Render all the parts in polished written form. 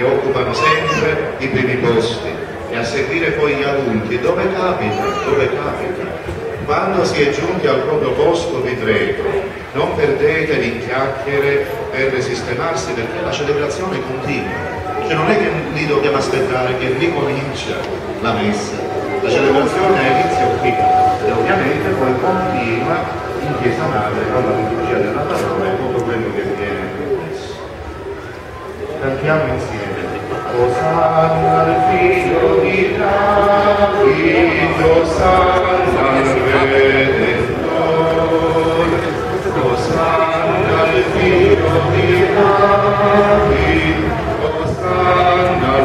che occupano sempre i primi posti, e a seguire poi gli adulti. Dove capita? Dove capita? Quando si è giunti al proprio posto vi prego, non perdetevi in chiacchiere per sistemarsi, perché la celebrazione continua. Cioè non è che lì dobbiamo aspettare che ricomincia la messa, la celebrazione inizia qui e ovviamente poi continua in chiesa madre con la liturgia della parola e tutto quello che viene promesso. Cantiamo insieme. Osanna al figlio di Davide, Osanna al Redentore, Osanna al figlio di Davide, Osanna al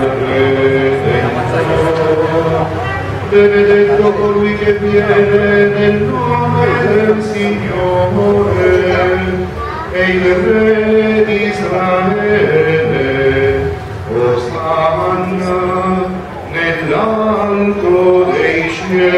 Redentore. Benedetto colui che viene nel nome del Signore, e il Re di Israele. Osanna nell'alto dei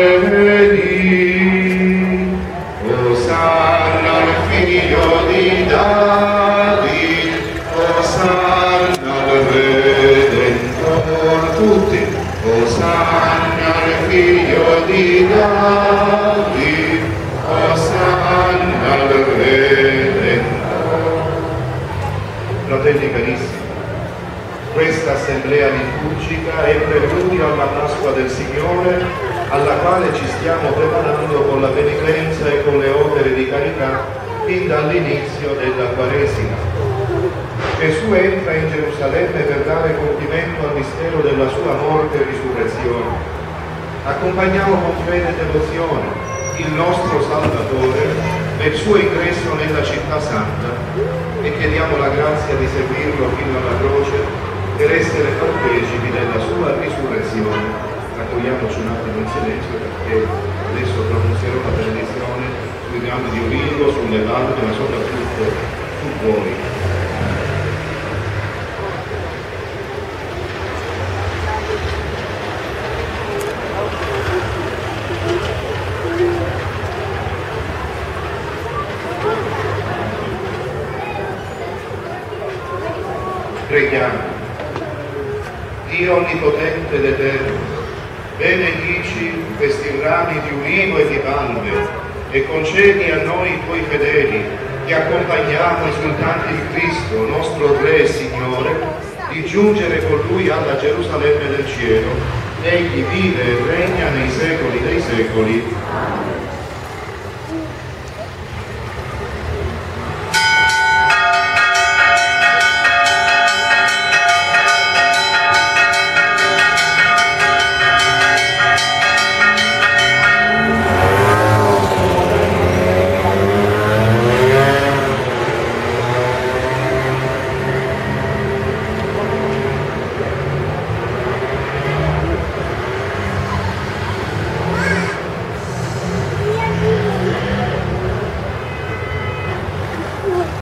cieli, Osanna al figlio di Davide, Osanna al Redentore, tutti, Osanna al figlio di Davide, Osanna al Redentore. Fratelli carissimi, questa assemblea liturgica è preludio alla Pasqua del Signore, alla quale ci stiamo preparando con la penitenza e con le opere di carità fin dall'inizio della Quaresima. Gesù entra in Gerusalemme per dare compimento al mistero della sua morte e risurrezione. Accompagniamo con fede e devozione il nostro Salvatore nel suo ingresso nella città santa e chiediamo la grazia di seguirlo fino alla croce per essere partecipi della sua risurrezione. Raccogliamoci un attimo in silenzio, perché adesso pronunzierò la benedizione sui rami di olivo, sulle valve, ma soprattutto su voi. Preghiamo. Dio onnipotente ed eterno, benedici questi rami di ulivo e di palme e concedi a noi, i tuoi fedeli, che accompagniamo i esultanti di Cristo, nostro Re e Signore, di giungere con Lui alla Gerusalemme del cielo. Egli vive e regna nei secoli dei secoli.